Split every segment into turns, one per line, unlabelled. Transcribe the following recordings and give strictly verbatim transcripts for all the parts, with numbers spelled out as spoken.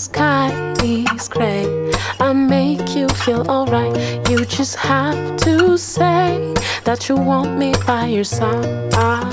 sky is gray, I make you feel alright. You just have to say that you want me by your side.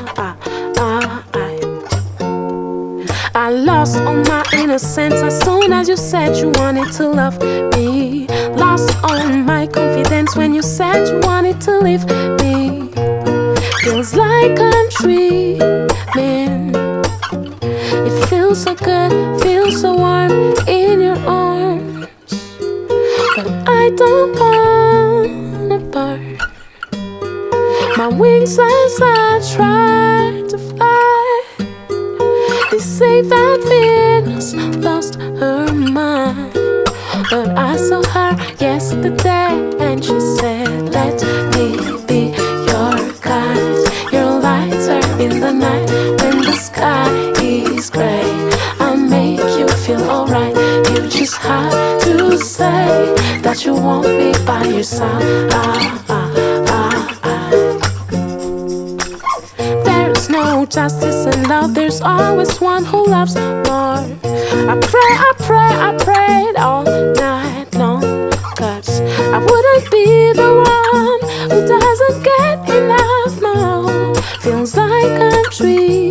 I lost all my innocence as soon as you said you wanted to love me. Lost all my confidence when you said you wanted to leave me. Feels like I'm dreaming. It feels so good, feels so warm in your arms. But I don't wanna burn my wings as I try to fly. They say that Venus lost her mind, but I saw her yesterday and she said, let me be your guide. Your lighter in the night when the sky is gray. I'll make you feel alright. You just have to say that you want me by your side. Ah, ah, ah, ah. There's no justice in love, there's always one who loves more. I pray, I pray, I prayed all night long, 'cause I wouldn't be the one who doesn't get enough more. Feels like I'm dreaming.